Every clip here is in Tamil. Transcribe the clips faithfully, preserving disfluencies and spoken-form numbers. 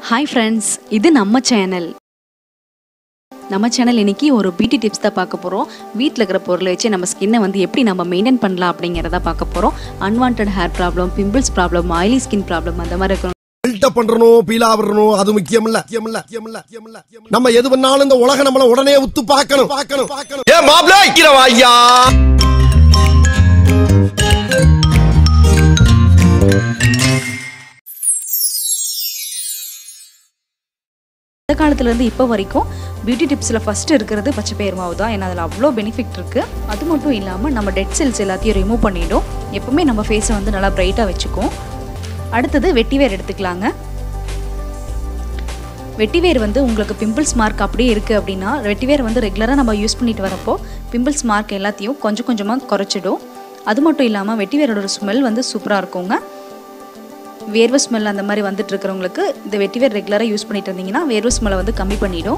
Hi friends, இது நம்ம சேனல். நம்ம சேனல் இன்னைக்கு ஒரு பியூட்டி டிப்ஸ் தான் பார்க்க போறோம். வீட்ல இருக்கிற பொருளை வச்சு நம்ம ஸ்கின்னை வந்து எப்படி நம்ம மெயின்டைன் பண்ணலாம் அப்படிங்கறத பார்க்க போறோம். Unwanted hair problem, pimples problem, oily skin problem அந்த மாதிரி இருக்கிற ஃபில்டர் பண்றணும், பீல் ஆவறணும், அது முக்கியம் இல்ல. நம்ம எது பண்ணாலும் இந்த உலக நம்மள உடனே உத்து பார்க்கணும் பார்க்கணும் பார்க்கணும். ஏ மாப்ள வைக்கிறவா ஐயா. இந்த காலத்துல இருந்து இப்போ வரைக்கும் பியூட்டி டிப்ஸ்ல ஃபர்ஸ்ட் இருக்கிறது பச்சை பயிர் மாவு தான். ஏன்னா அதில் அவ்வளோ பெனிஃபிட் இருக்கு. அது மட்டும் இல்லாமல் நம்ம டெட் செல்ஸ் எல்லாத்தையும் ரிமூவ் பண்ணிடும். எப்பவுமே நம்ம ஃபேஸை வந்து நல்லா பிரைட்டாக வச்சுக்கும். அடுத்தது வெட்டிவேர் எடுத்துக்கலாங்க. வெட்டிவேர் வந்து உங்களுக்கு பிம்பிள்ஸ் மார்க் அப்படியே இருக்குது அப்படின்னா வெட்டிவேர் வந்து ரெகுலராக நம்ம யூஸ் பண்ணிட்டு வரப்போ பிம்பிள்ஸ் மார்க் எல்லாத்தையும் கொஞ்சம் கொஞ்சமாக குறைச்சிடும். அது மட்டும் இல்லாமல் வெட்டிவேரோட ஸ்மெல் வந்து சூப்பராக இருக்குங்க. வேர்வை ஸ்மெல் அந்த மாதிரி வந்துட்டு இருக்கிறவங்களுக்கு இந்த வெட்டிவேர் ரெகுலராக யூஸ் பண்ணிட்டு இருந்தீங்கன்னா வேர்வை ஸ்மெல்லை வந்து கம்மி பண்ணிடும்.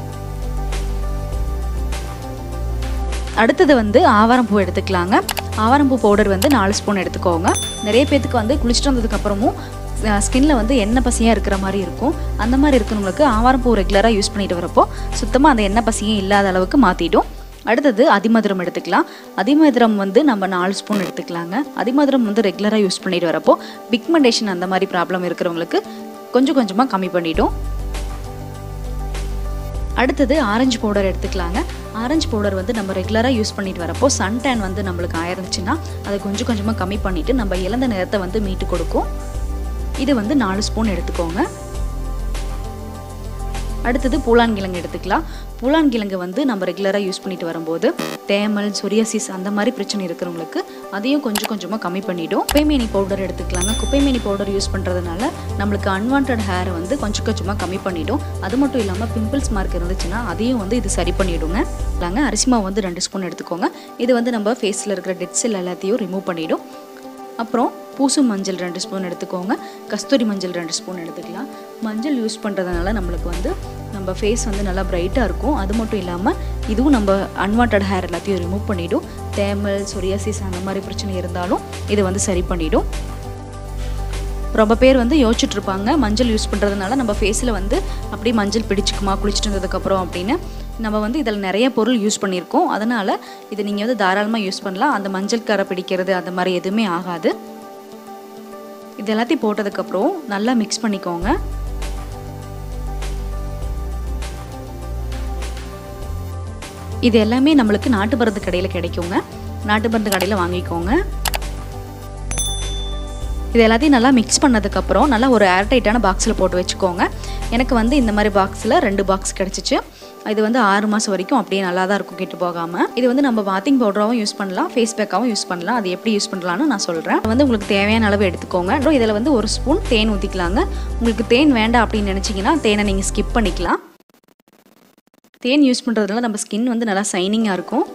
அடுத்தது வந்து ஆவாரம்பூ எடுத்துக்கலாங்க. ஆவாரம்பூ பவுடர் வந்து நாலு ஸ்பூன் எடுத்துக்கோங்க. நிறைய பேத்துக்கு வந்து குளிச்சுட்டு வந்ததுக்கு அப்புறமும் ஸ்கின்ல வந்து எண்ணெய் பசியாக இருக்கிற மாதிரி இருக்கும். அந்த மாதிரி இருக்கிறவங்களுக்கு ஆவாரம்பூ ரெகுலராக யூஸ் பண்ணிட்டு வரப்போ சுத்தமாக அந்த எண்ணெய் பசியும் இல்லாத அளவுக்கு மாற்றிடும். அடுத்தது அதிமதுரம் எடுத்துக்கலாம். அதிமதுரம் வந்து நம்ம நாலு ஸ்பூன் எடுத்துக்கலாங்க. அதிமதுரம் வந்து ரெகுலராக யூஸ் பண்ணிட்டு வரப்போ பிக்மெண்டேஷன் அந்த மாதிரி ப்ராப்ளம் இருக்கிறவங்களுக்கு கொஞ்சம் கொஞ்சமாக கம்மி பண்ணிடும். அடுத்தது ஆரஞ்சு பவுடர் எடுத்துக்கலாங்க. ஆரஞ்சு பவுடர் வந்து நம்ம ரெகுலராக யூஸ் பண்ணிட்டு வரப்போ சன்டான் வந்து நம்மளுக்கு ஆயிருந்துச்சுன்னா அதை கொஞ்சம் கொஞ்சமாக கம்மி பண்ணிவிட்டு நம்ம இழந்த நிறத்தை வந்து மீட்டு கொடுக்கும். இது வந்து நாலு ஸ்பூன் எடுத்துக்கோங்க. அடுத்தது பூலான்கிழங்கு எடுத்துக்கலாம். பூலான்கிழங்கு வந்து நம்ம ரெகுலராக யூஸ் பண்ணிட்டு வரும்போது தேமல், சொரியாசிஸ் அந்த மாதிரி பிரச்சனை இருக்கிறவங்களுக்கு அதையும் கொஞ்சம் கொஞ்சமாக கம்மி பண்ணிவிடும். குப்பைமேனி பவுடர் எடுத்துக்கலாங்க. குப்பைமேனி பவுடர் யூஸ் பண்ணுறதுனால நம்மளுக்கு அன்வான்டட் ஹேரை வந்து கொஞ்சம் கொஞ்சமாக கம்மி பண்ணிவிடும். அது மட்டும் இல்லாமல் பிம்பிள்ஸ் மார்க் இருந்துச்சுன்னா அதையும் வந்து இது சரி பண்ணிவிடுங்க. இல்லைங்க அரிசி மாவு வந்து ரெண்டு ஸ்பூன் எடுத்துக்கோங்க. இது வந்து நம்ம ஃபேஸில் இருக்கிற டெட் செல் எல்லாத்தையும் ரிமூவ் பண்ணிவிடும். அப்புறம் பூசு மஞ்சள் ரெண்டு ஸ்பூன் எடுத்துக்கோங்க. கஸ்தூரி மஞ்சள் ரெண்டு ஸ்பூன் எடுத்துக்கலாம். மஞ்சள் யூஸ் பண்ணுறதுனால நம்மளுக்கு வந்து நம்ம ஃபேஸ் வந்து நல்லா பிரைட்டாக இருக்கும். அது மட்டும் இல்லாமல் இதுவும் நம்ம அன்வான்டட் ஹேர் எல்லாத்தையும் ரிமூவ் பண்ணிவிடும். தேமல், சொரியாசிஸ் அந்த மாதிரி பிரச்சனை இருந்தாலும் இது வந்து சரி பண்ணிவிடும். ரொம்ப பேர் வந்து யோசிச்சுட்டு இருப்பாங்க மஞ்சள் யூஸ் பண்ணுறதுனால நம்ம ஃபேஸில் வந்து அப்படியே மஞ்சள் பிடிச்சிக்குமா குளிச்சுட்டு இருந்ததுக்கப்புறம் அப்படின்னு. நம்ம வந்து இதில் நிறைய பொருள் யூஸ் பண்ணியிருக்கோம். அதனால் இது நீங்கள் வந்து தாராளமாக யூஸ் பண்ணலாம். அந்த மஞ்சள் கரை பிடிக்கிறது அந்த மாதிரி எதுவுமே ஆகாது. இது எல்லாத்தையும் போட்டதுக்கப்புறம் நல்லா மிக்ஸ் பண்ணிக்கோங்க. இது எல்லாமே நம்மளுக்கு நாட்டு மருந்து கடையில் கிடைக்குங்க. நாட்டு மருந்து கடையில் வாங்கிக்கோங்க. இது எல்லாத்தையும் நல்லா மிக்ஸ் பண்ணதுக்கப்புறம் நல்லா ஒரு ஏர்டைட்டான பாக்ஸில் போட்டு வச்சுக்கோங்க. எனக்கு வந்து இந்த மாதிரி பாக்ஸில் ரெண்டு பாக்ஸ் கிடச்சிச்சு. இது வந்து ஆறு மாதம் வரைக்கும் அப்படியே நல்லா தான் இருக்கும் கெட்டு போகாமல். இது வந்து நம்ம பாத்திங் பவுடராகவும் யூஸ் பண்ணலாம், ஃபேஸ் பேக்காகவும் யூஸ் பண்ணலாம். அது எப்படி யூஸ் பண்ணலான்னு நான் சொல்கிறேன். வந்து உங்களுக்கு தேவையான அளவு எடுத்துக்கோங்க. இதில் வந்து ஒரு ஸ்பூன் தேன் ஊற்றிக்கலாங்க. உங்களுக்கு தேன் வேண்டாம் அப்படின்னு நினச்சிங்கன்னா தேனை நீங்கள் ஸ்கிப் பண்ணிக்கலாம். தேன் யூஸ் பண்ணுறதுனால நம்ம ஸ்கின் வந்து நல்லா சைனிங்காக இருக்கும்.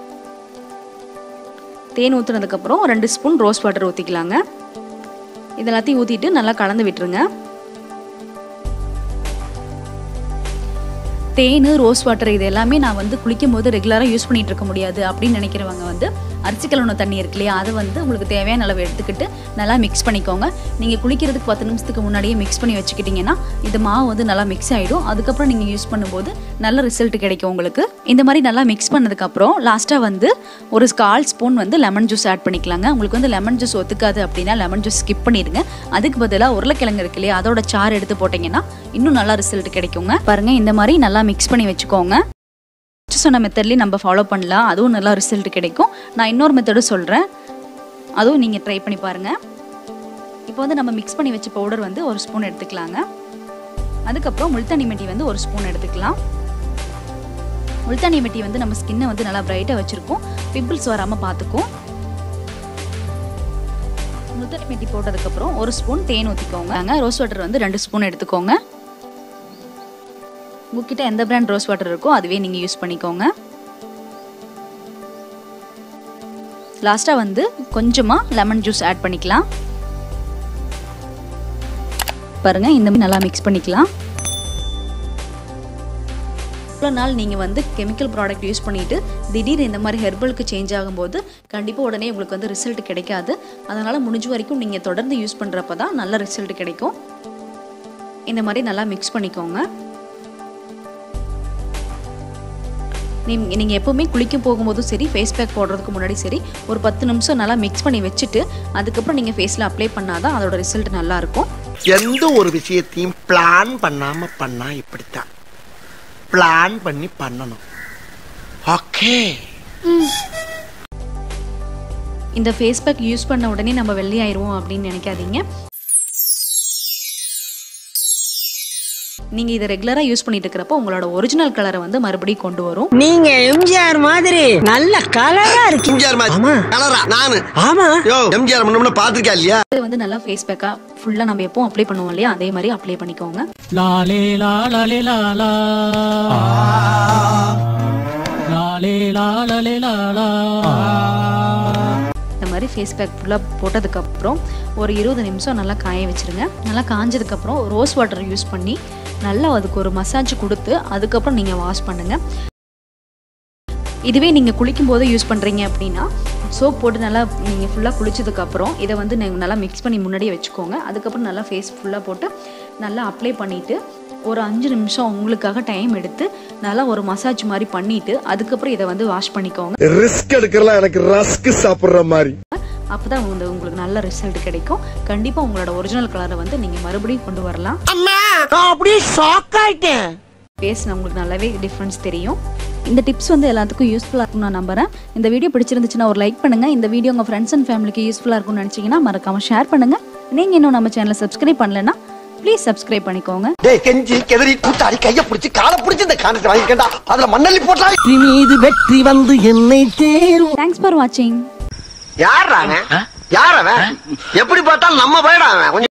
தேன் ஊற்றுனதுக்கப்புறம் ரெண்டு ஸ்பூன் ரோஸ் வாட்டர் ஊற்றிக்கலாங்க. இதெல்லாத்தையும் ஊற்றிட்டு நல்லா கலந்து விட்டுருங்க. தேன், ரோஸ் வாட்டர் இது எல்லாமே நான் வந்து குளிக்கும் போது ரெகுலராக யூஸ் பண்ணிகிட்டு இருக்க முடியாது அப்படின்னு நினைக்கிறவங்க வந்து அரிசி கழுவுன தண்ணி இருக்கு இல்லையா, அதை வந்து உங்களுக்கு தேவையான அளவு எடுத்துக்கிட்டு நல்லா மிக்ஸ் பண்ணிக்கோங்க. நீங்கள் குளிக்கிறதுக்கு பத்து நிமிஷத்துக்கு முன்னாடியே மிக்ஸ் பண்ணி வச்சுக்கிட்டிங்கன்னா இந்த மாவு வந்து நல்லா மிக்ஸ் ஆகிடும். அதுக்கப்புறம் நீங்கள் யூஸ் பண்ணும்போது நல்ல ரிசல்ட் கிடைக்கும் உங்களுக்கு. இந்த மாதிரி நல்லா மிக்ஸ் பண்ணதுக்கப்புறம் லாஸ்ட்டாக வந்து ஒரு கால் ஸ்பூன் வந்து லெமன் ஜூஸ் ஆட் பண்ணிக்கலாங்க. உங்களுக்கு வந்து லெமன் ஜூஸ் ஒத்துக்காது அப்படின்னா லெமன் ஜூஸ் ஸ்கிப் பண்ணிடுங்க. அதுக்கு பதிலாக உருளைக்கிழங்கு இருக்கு இல்லையா, அதோட சாறு எடுத்து போட்டிங்கன்னா இன்னும் நல்லா ரிசல்ட் கிடைக்குங்க. பாருங்கள், இந்த மாதிரி நல்லா மிக்ஸ் பண்ணி வச்சுக்கோங்க. சொன்ன மெத்தட்லேயும் நம்ம ஃபாலோ பண்ணலாம், அதுவும் நல்லா ரிசல்ட் கிடைக்கும். நான் இன்னொரு மெத்தடும் சொல்கிறேன், அதுவும் நீங்கள் ட்ரை பண்ணி பாருங்கள். இப்போ வந்து நம்ம மிக்ஸ் பண்ணி வச்ச பவுடர் வந்து ஒரு ஸ்பூன் எடுத்துக்கலாங்க. அதுக்கப்புறம் முல்தானி மெட்டி வந்து ஒரு ஸ்பூன் எடுத்துக்கலாம். முல்தானி மெட்டி வந்து நம்ம ஸ்கின்னை வந்து நல்லா பிரைட்டாக வச்சுருக்கோம், பிம்பிள்ஸ் வராமல் பார்த்துக்கும். முல்தானி மெட்டி போட்டதுக்கப்புறம் ஒரு ஸ்பூன் தேன் ஊற்றிக்கோங்க. ரோஸ் வாட்டர் வந்து ரெண்டு ஸ்பூன் எடுத்துக்கோங்க. உங்ககிட்ட எந்த பிராண்ட் ரோஸ் வாட்டர் இருக்கோ அதுவே நீங்கள் யூஸ் பண்ணிக்கோங்க. லாஸ்ட்டாக வந்து கொஞ்சமாக லெமன் ஜூஸ் ஆட் பண்ணிக்கலாம். பாருங்கள், இந்த மாதிரி நல்லா மிக்ஸ் பண்ணிக்கலாம். இவ்வளோ நாள் நீங்கள் வந்து கெமிக்கல் ப்ராடக்ட் யூஸ் பண்ணிவிட்டு திடீர்னு இந்த மாதிரி ஹெர்பலுக்கு சேஞ்ச் ஆகும்போது கண்டிப்பாக உடனே உங்களுக்கு வந்து ரிசல்ட் கிடைக்காது. அதனால் முடிஞ்ச வரைக்கும் நீங்கள் தொடர்ந்து யூஸ் பண்ணுறப்ப தான் நல்ல ரிசல்ட் கிடைக்கும். இந்த மாதிரி நல்லா மிக்ஸ் பண்ணிக்கோங்க. நீங்கள் எப்போவுமே குளிக்க போகும்போதும் சரி, ஃபேஸ் பேக் போடுறதுக்கு முன்னாடி சரி, ஒரு பத்து நிமிஷம் நல்லா மிக்ஸ் பண்ணி வச்சுட்டு அதுக்கப்புறம் நீங்கள் ஃபேஸில் அப்ளை பண்ணாதான் அதோட ரிசல்ட் நல்லாயிருக்கும். எந்த ஒரு விஷயத்தையும் பிளான் பண்ணாமல் பண்ணா இப்படித்தான். பிளான் பண்ணி பண்ணணும். ஓகே. இந்த ஃபேஸ் பேக் யூஸ் பண்ண உடனே நம்ம வெள்ளையாயிருவோம் அப்படின்னு நினைக்காதீங்க. நீங்க இத ரெகுலரா யூஸ் பண்ணிட்டு இருக்கறப்ப உங்களோட ஒரிஜினல் கலரை வந்து மறுபடியும் கொண்டு வரும். நீங்க எம்ஜிஆர் மாதிரி நல்ல கலரா இருக்கு. எம்ஜிஆர் மாதிரி கலரா நானு. ஆமா. யோ எம்ஜிஆர் முன்ன பாத்துக்கியா இல்லையா? இது வந்து நல்லா ஃபேஸ் பேக்கா ஃபுல்லா நம்ம எப்பவும் அப்ளை பண்ணுவோம் இல்லையா, அதே மாதிரி அப்ளை பண்ணிக்கோங்க. லாலே லாலே லாலா லாலே லாலே லாலா. இந்த மாதிரி ஃபேஸ் பேக் ஃபுல்லாக போட்டதுக்கப்புறம் ஒரு இருபது நிமிஷம் நல்லா காய வச்சுருங்க. நல்லா காஞ்சதுக்கப்புறம் ரோஸ் வாட்டர் யூஸ் பண்ணி நல்லா அதுக்கு ஒரு மசாஜ் கொடுத்து அதுக்கப்புறம் நீங்கள் வாஷ் பண்ணுங்கள். இதுவே நீங்கள் குளிக்கும் போது யூஸ் பண்ணுறீங்க அப்படின்னா சோப் போட்டு நல்லா நீங்கள் ஃபுல்லாக குளிச்சதுக்கப்புறம் இதை வந்து நீங்கள் நல்லா மிக்ஸ் பண்ணி முன்னாடியே வச்சுக்கோங்க. அதுக்கப்புறம் நல்லா ஃபேஸ் ஃபுல்லாக போட்டு நல்லா அப்ளை பண்ணிவிட்டு ஒரு அஞ்சு நிமிஷம் உங்களுக்காக டைம் எடுத்து நல்லா ஒரு மசாஜ் மாதிரி பண்ணிட்டு அதுக்கப்புறம் இதை வந்து வாஷ் பண்ணிக்கோங்க. ரிஸ்க் எடுக்கலாம் எனக்கு ரஸ்க் சாப்பிடுற மாதிரி. அப்பதான் வந்து உங்களுக்கு நல்ல ரிசல்ட் கிடைக்கும். கண்டிப்பா உங்களோட ஒரிஜினல் கலரை வந்து நீங்க மறுபடியும் கொண்டு வரலாம். அப்படியே ஷாக் ஆயிட்டேன். ஃபேஸ் உங்களுக்கு நல்லாவே டிஃபரன்ஸ் தெரியும். இந்த டிப்ஸ் வந்து எல்லாத்துக்கும் யூஸ்ஃபுல்லா இருக்கும் நான் நம்புறேன். இந்த வீடியோ பிடிச்சிருந்துச்சுன்னா ஒரு லைக் பண்ணுங்க. இந்த வீடியோ உங்க ஃப்ரெண்ட்ஸ் அண்ட் ஃபேமிலிக்கு யூஸ்ஃபுல்லா இருக்கும்னு நினைச்சீங்கன்னா மறக்காம ஷேர் பண்ணுங்க. நீங்க இன்னும் நம்ம சேனலை சப்ஸ்கிரைப் பண்ணலன்னா ப்ளீஸ் சப்ஸ்கிரைப் பண்ணிக்கோங்க. டேய் கெஞ்சி கெதறி கூத்தாடி கைய பிடிச்சி காலை பிடிச்சி இந்த காணத்தை வாங்கிக்கடா. அதுல மண்ணள்ளி போட்டா மீது வெற்றி வந்து என்னை தேரும். தேங்க்ஸ் ஃபார் வாட்சிங். யார் அவன்? யார் அவன்? எப்படி பார்த்தாலும் நம்ம பயடா அவன்.